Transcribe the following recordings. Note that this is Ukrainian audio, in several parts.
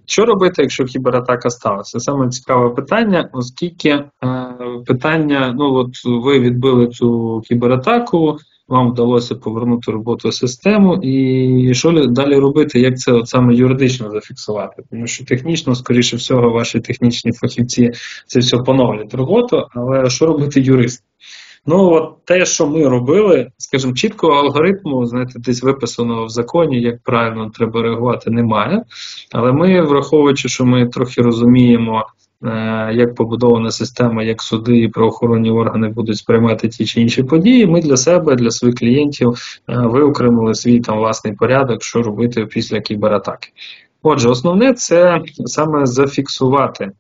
Що робити, якщо кібератака сталася? Саме цікаве питання, оскільки питання, ну от ви відбили цю кібератаку, вам вдалося повернути роботу в систему, і що далі робити, як це от саме юридично зафіксувати? Тому що технічно, скоріше всього, ваші технічні фахівці це все поновлять роботу, але що робити юрист? Ну, от те, що ми робили, скажімо, чіткого алгоритму, знаєте, десь виписаного в законі, як правильно треба реагувати, немає. Але ми, враховуючи, що ми трохи розуміємо, як побудована система, як суди і правоохоронні органи будуть сприймати ті чи інші події, ми для себе, для своїх клієнтів виокремили свій там власний порядок, що робити після кібератаки. Отже, основне – це саме зафіксувати,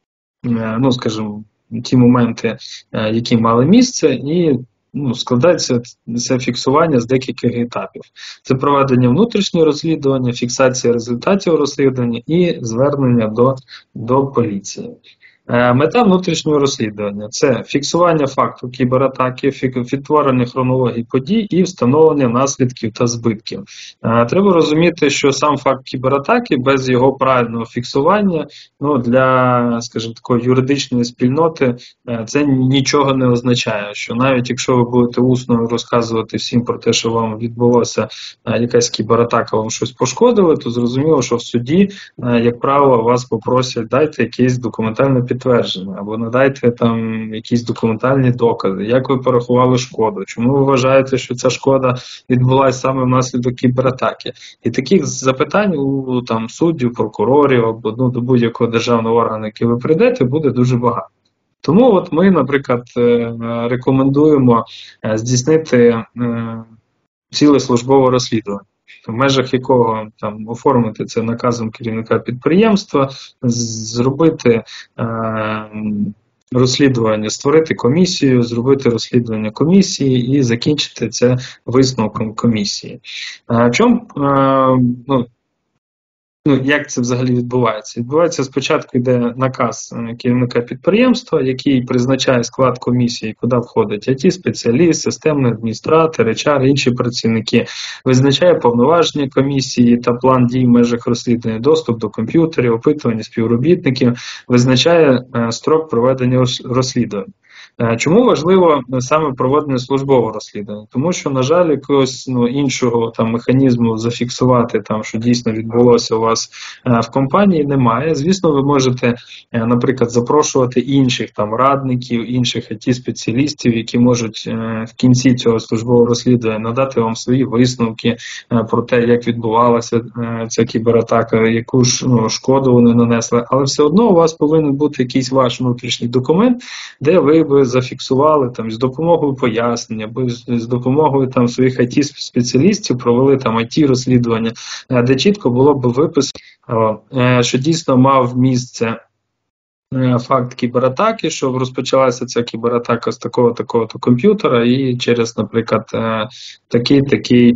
ну, скажімо, ті моменти, які мали місце, і складається це фіксування з декількох етапів. Це проведення внутрішнього розслідування, фіксація результатів розслідування і звернення до поліції. Мета внутрішнього розслідування – це фіксування факту кібератаки, відтворення хронології подій і встановлення наслідків та збитків. Треба розуміти, що сам факт кібератаки без його правильного фіксування, для, скажімо, такої юридичної спільноти це нічого не означає, що навіть якщо ви будете усно розказувати всім про те, що вам відбулося якась кібератака, вам щось пошкодили, то зрозуміло, що в суді, як правило, вас попросять дайте якесь документальне підтвердження, або надайте там якісь документальні докази, як ви порахували шкоду, чому ви вважаєте, що ця шкода відбулася саме внаслідок кібератаки. І таких запитань у там суддів, прокурорів або до будь-якого державного органу, який ви прийдете, буде дуже багато. Тому от ми, наприклад, рекомендуємо здійснити ціле службове розслідування, в межах якого там оформити це наказом керівника підприємства, зробити розслідування, створити комісію, зробити розслідування комісії і закінчити це висновком комісії. Як це взагалі відбувається? Відбувається спочатку йде наказ керівника підприємства, який призначає склад комісії, куди входить IT-спеціаліст, системний адміністратор, HR, інші працівники, визначає повноваження комісії та план дій в межах розслідування, доступ до комп'ютерів, опитування співробітників, визначає строк проведення розслідувань. Чому важливо саме проведення службового розслідування? Тому що, на жаль, якогось іншого там механізму зафіксувати, там, що дійсно відбулося у вас в компанії, немає. Звісно, ви можете, наприклад, запрошувати інших там радників, інших IT-спеціалістів, які можуть в кінці цього службового розслідування надати вам свої висновки про те, як відбувалася ця кібератака, яку ж шкоду вони нанесли. Але все одно у вас повинен бути якийсь ваш внутрішній документ, де ви би зафіксували там з допомогою пояснення, або з допомогою там своїх IT-спеціалістів провели там IT-розслідування, де чітко було б виписано, що дійсно мав місце факт кібератаки, що розпочалася ця кібератака з такого-то комп'ютера і через, наприклад, такий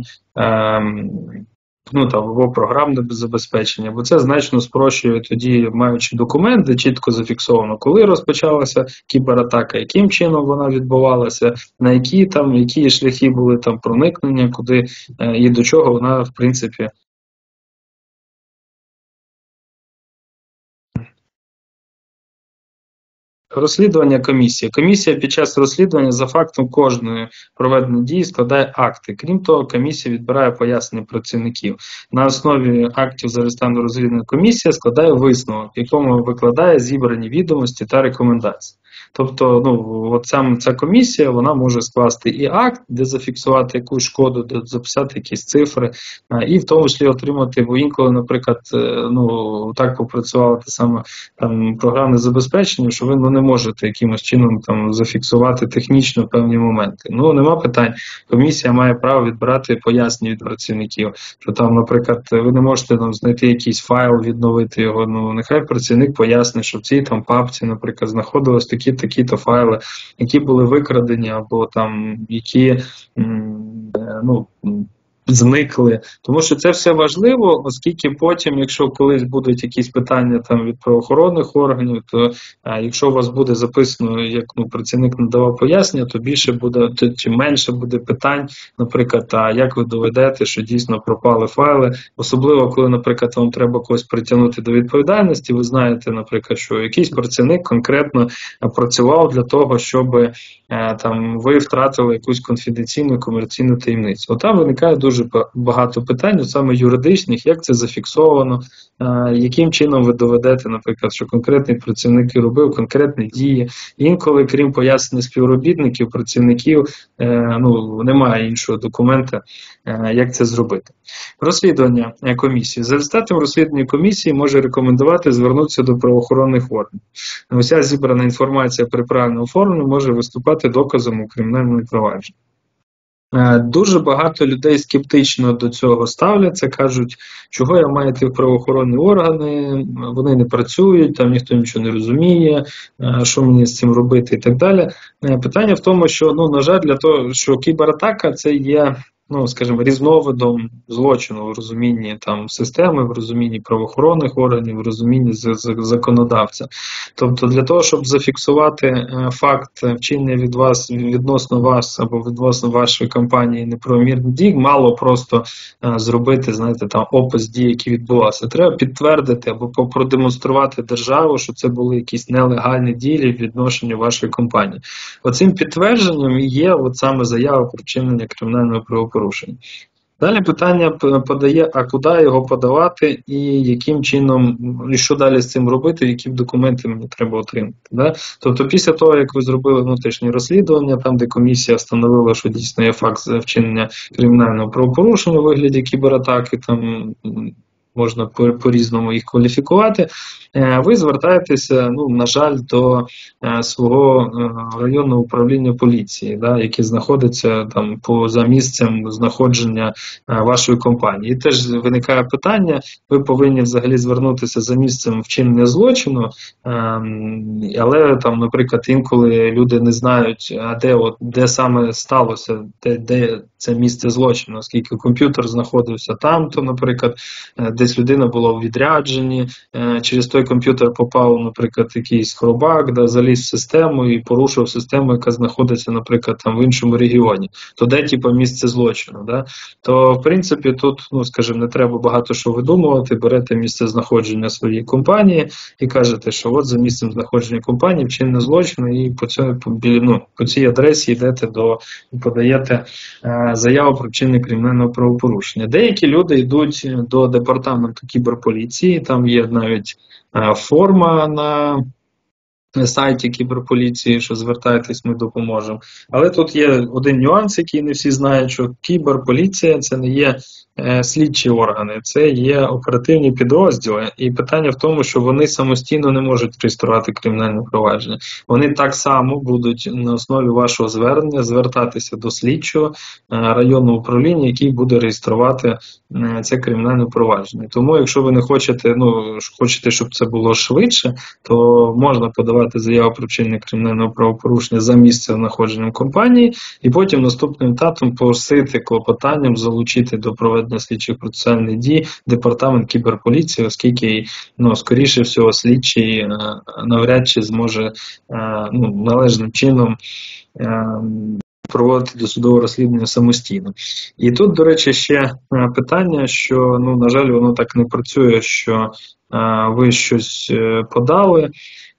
або програмне забезпечення, бо це значно спрощує тоді, маючи документ, де чітко зафіксовано, коли розпочалася кібератака, яким чином вона відбувалася, на які шляхи були там проникнення, куди і до чого вона, в принципі, розслідування комісії. Комісія під час розслідування за фактом кожної проведеної дії складає акти. Крім того, комісія відбирає пояснення працівників. На основі актів за результатами розслідування комісія складає висновок, в якому викладає зібрані відомості та рекомендації. Тобто, от саме ця комісія, вона може скласти і акт, де зафіксувати якусь шкоду, де записати якісь цифри, і в тому числі отримати, бо інколи, наприклад, так попрацювало те саме там програмне забезпечення, що ви не можете якимось чином там зафіксувати технічно певні моменти. Нема питань. Комісія має право відбирати пояснення від працівників, що там, наприклад, ви не можете там знайти якийсь файл, відновити його. Нехай працівник пояснить, що в цій там папці, наприклад, знаходилось такі-то файли, які були викрадені, або там які зникли. Тому що це все важливо, оскільки потім, якщо колись будуть якісь питання там від правоохоронних органів, то якщо у вас буде записано, як працівник надавав пояснення, то більше буде, чи менше буде питань, наприклад, як ви доведете, що дійсно пропали файли, особливо коли, наприклад, вам треба когось притягнути до відповідальності, ви знаєте, наприклад, що якийсь працівник конкретно працював для того, щоб там ви втратили якусь конфіденційну комерційну таємницю. От там виникає дуже багато питань, саме юридичних, як це зафіксовано, яким чином ви доведете, наприклад, що конкретний працівник робив конкретні дії. Інколи, крім пояснень співробітників, працівників, немає іншого документа, як це зробити. Розслідування комісії. За результатом розслідування комісії може рекомендувати звернутися до правоохоронних органів. Уся зібрана інформація при правильному оформленні може виступати доказом у кримінальному провадженні. Дуже багато людей скептично до цього ставляться, кажуть, чого я маю йти в правоохоронні органи, вони не працюють, там ніхто нічого не розуміє, що мені з цим робити і так далі. Питання в тому, що, на жаль, для того, що кібератака це є, скажімо, різновидом злочину в розумінні там системи, в розумінні правоохоронних органів, в розумінні законодавця. Тобто для того, щоб зафіксувати факт вчинення відносно вас або відносно вашої компанії неправомірних дій, мало просто зробити, там опис дій, які відбулися. Треба підтвердити або продемонструвати державу, що це були якісь нелегальні дії в відношенні вашої компанії. Оцим підтвердженням є саме заява про вчинення кримінального правопорушення. Далі питання подає, а куди його подавати і яким чином, і що далі з цим робити, які документи мені треба отримати. Да? Тобто після того, як ви зробили внутрішнє розслідування, там де комісія встановила, що дійсно є факт вчинення кримінального правопорушення у вигляді кібератаки, там можна по-різному їх кваліфікувати, ви звертаєтеся, на жаль, до свого районного управління поліції, яке знаходиться там за місцем знаходження вашої компанії. І теж виникає питання, ви повинні взагалі звернутися за місцем вчинення злочину, але там, наприклад, інколи люди не знають, де саме сталося, де це місце злочину, оскільки комп'ютер знаходився там, то, наприклад, десь людина була у відрядженні, через той комп'ютер попав, наприклад, якийсь хробак, заліз в систему і порушив систему, яка знаходиться, наприклад, там в іншому регіоні. То де, місце злочину? То, в принципі, тут, скажімо, не треба багато що видумувати, берете місце знаходження своєї компанії і кажете, що от за місцем знаходження компанії вчинено злочин, і по цій адресі йдете і подаєте заяву про вчинення кримінального правопорушення. Деякі люди йдуть до департаменту кіберполіції, там є навіть форма на сайті кіберполіції, що звертайтесь, ми допоможемо. Але тут є один нюанс, який не всі знають, що кіберполіція – це не є слідчі органи, це є оперативні підрозділи. І питання в тому, що вони самостійно не можуть реєструвати кримінальне провадження. Вони так само будуть на основі вашого звернення звертатися до слідчого районного управління, який буде реєструвати це кримінальне провадження. Тому, якщо ви не хочете, хочете, щоб це було швидше, то можна подавати заяву про вчинення кримінального правопорушення за місцем знаходження компанії, і потім наступним етапом просити клопотанням залучити до проведення слідчих процесуальних дій департамент кіберполіції, оскільки, скоріше всього, слідчий навряд чи зможе належним чином проводити досудове розслідування самостійно. І тут, до речі, ще питання, що, на жаль, воно так не працює, що ви щось подали,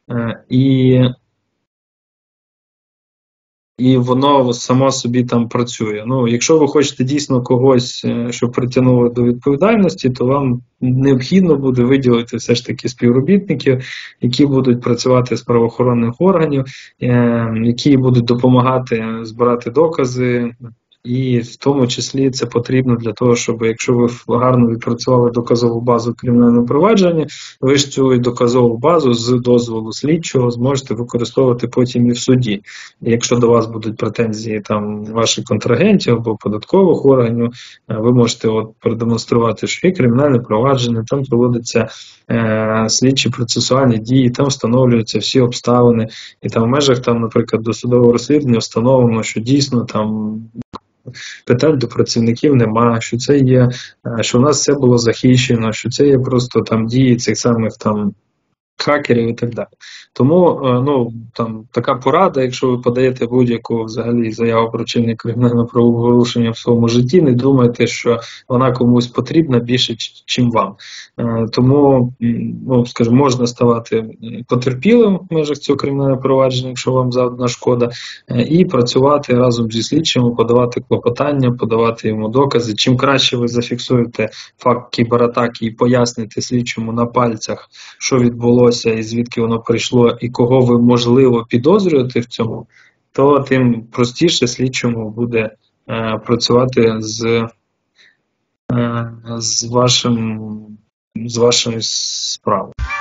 і воно само собі там працює. Якщо ви хочете дійсно когось, щоб притягнули до відповідальності, то вам необхідно буде виділити все ж таки співробітників, які будуть працювати з правоохоронних органів, які будуть допомагати збирати докази. І в тому числі це потрібно для того, щоб, якщо ви гарно відпрацювали доказову базу кримінального провадження, ви ж цю доказову базу з дозволу слідчого зможете використовувати потім і в суді. Якщо до вас будуть претензії там ваших контрагентів або податкових органів, ви можете продемонструвати, що є кримінальне провадження, там проводяться слідчі процесуальні дії, там встановлюються всі обставини, і там в межах, наприклад, досудового розслідування встановлено, що дійсно там питань до працівників нема, що це є, що у нас все було захищено, що це є просто там дії цих самих там хакерів і так далі. Тому така порада, якщо ви подаєте будь-яку взагалі заяву про вчинення кримінального правопорушення в своєму житті, не думайте, що вона комусь потрібна більше, чим вам. Тому, скажімо, можна ставати потерпілим в межах цього кримінального провадження, якщо вам завдана шкода, і працювати разом зі слідчим, подавати клопотання, подавати йому докази. Чим краще ви зафіксуєте факт кібератаки і поясните слідчому на пальцях, що відбулося і звідки воно прийшло, і кого ви, можливо, підозрюєте в цьому, то тим простіше слідчому буде працювати з вашою справою.